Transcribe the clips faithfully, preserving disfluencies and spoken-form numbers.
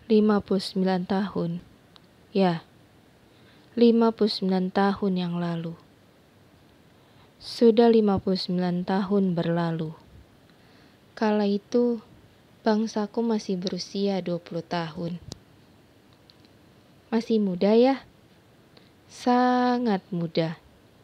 lima puluh sembilan tahun. Ya, lima puluh sembilan tahun yang lalu. Sudah lima puluh sembilan tahun berlalu. Kala itu, bangsaku masih berusia dua puluh tahun. Masih muda ya? Sangat muda.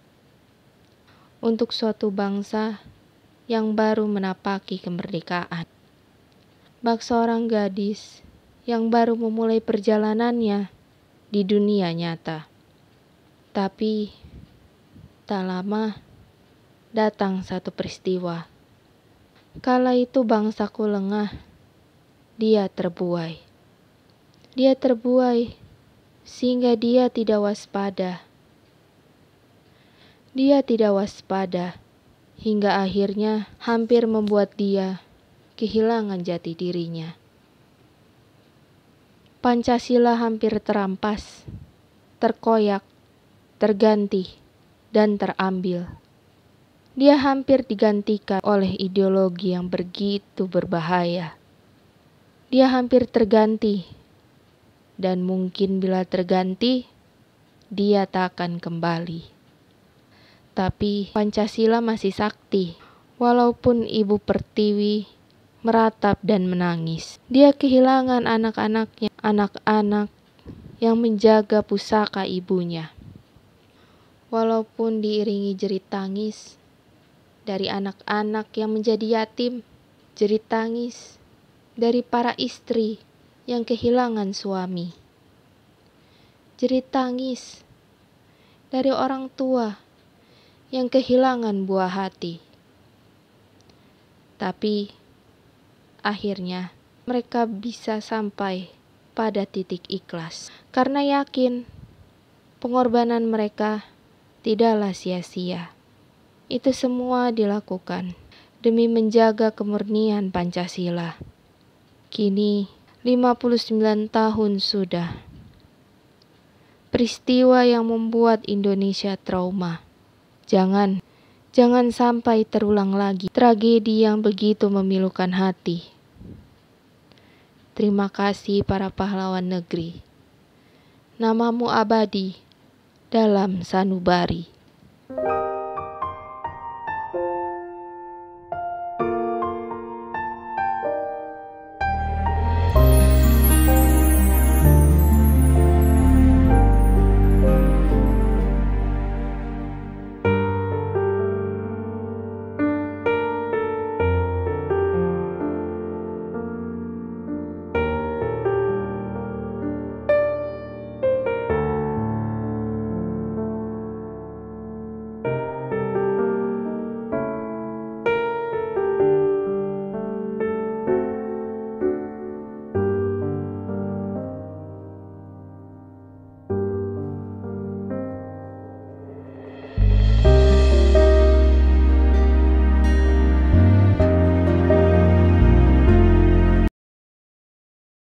Untuk suatu bangsa yang baru menapaki kemerdekaan. Bak seorang gadis yang baru memulai perjalanannya di dunia nyata. Tapi, tak lama, datang satu peristiwa. Kala itu bangsaku lengah, dia terbuai. Dia terbuai sehingga dia tidak waspada. Dia tidak waspada hingga akhirnya hampir membuat dia kehilangan jati dirinya. Pancasila hampir terampas, terkoyak, terganti, dan terambil. Dia hampir digantikan oleh ideologi yang begitu berbahaya. Dia hampir terganti, dan mungkin bila terganti, dia tak akan kembali. Tapi Pancasila masih sakti, walaupun Ibu Pertiwi meratap dan menangis. Dia kehilangan anak-anaknya, anak-anak yang menjaga pusaka ibunya. Walaupun diiringi jerit tangis dari anak-anak yang menjadi yatim, jerit tangis dari para istri yang kehilangan suami, jerit tangis dari orang tua yang kehilangan buah hati. Tapi akhirnya mereka bisa sampai pada titik ikhlas karena yakin pengorbanan mereka tidaklah sia-sia. Itu semua dilakukan demi menjaga kemurnian Pancasila. Kini lima puluh sembilan tahun sudah. Peristiwa yang membuat Indonesia trauma. Jangan, jangan sampai terulang lagi tragedi yang begitu memilukan hati. Terima kasih para pahlawan negeri. Namamu abadi dalam sanubari.